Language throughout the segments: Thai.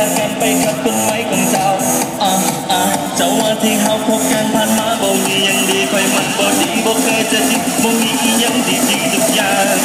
จากกันไปกับต้นไม้ของเจ้าเจ้าว่าที่เฮาพบกันผ่านมาบ่มียังดีค่อยมันบ่ดีบ่เคยจะดีบ่มีอีหยังดีทุกอย่าง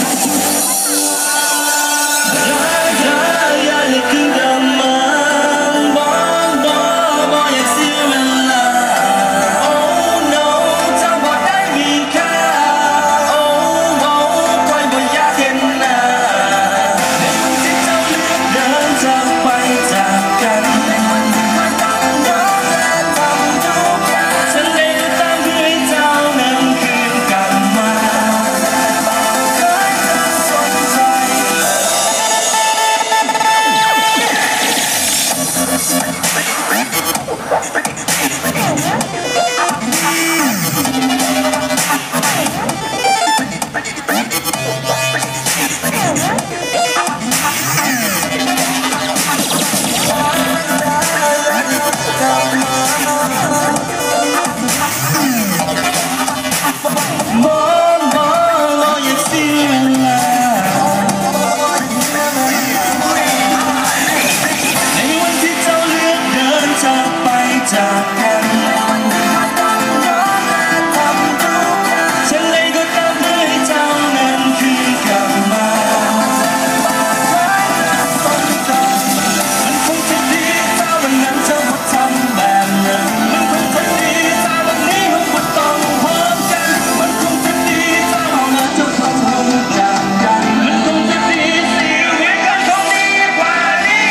อย่าให้คืนกลับมาบ่อยากเสียเวลา Oh no เจ้าบ่ได้มีค่า Oh no ค่อยบ่อยากเห็นหน้าในวันที่เจ้าเลือกเดินจากไปจากกันในวันที่ค่อยต้องยอมและทำทุกอย่างฉันเองก็ตามเพื่อให้เจ้านั้นคืนกลับมาเคยจะสนใจจากกันฉันเลยก็ตามเพื่อให้เจ้านั้นคืนกลับมามันคงจะดีถ้าวันนั้นเจ้าบ่ทำแบบนั้นมันคงจะดีถ้าวันนี้เราบ่ต้องพบกันมันคงจะดีถ้าวันนั้นเจ้าทำลงจากกันมันคงจะดีชีวิตก็คงดีกว่านี้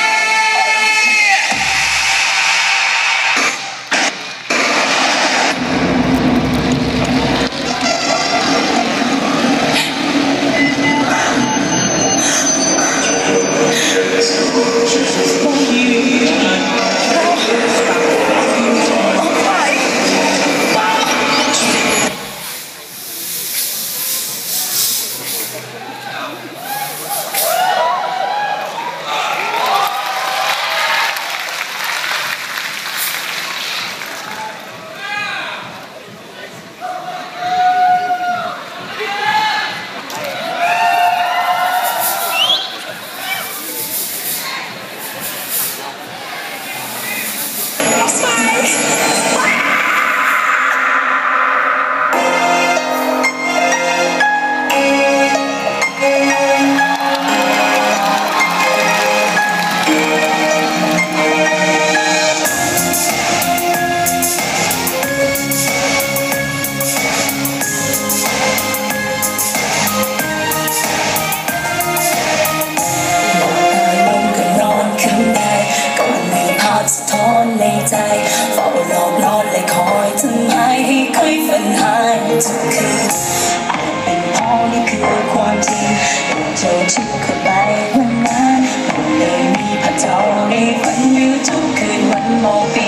ในใจเฝ้าหลอกล่อและคอยทำให้เคยฝันหายทุกคืนอาจเป็นเพราะนี่คือความจริงแต่เธอที่เคยไปวันนั้นมันเลยมีภาพเจ้าในฝันอยู่ทุกคืนวันมอง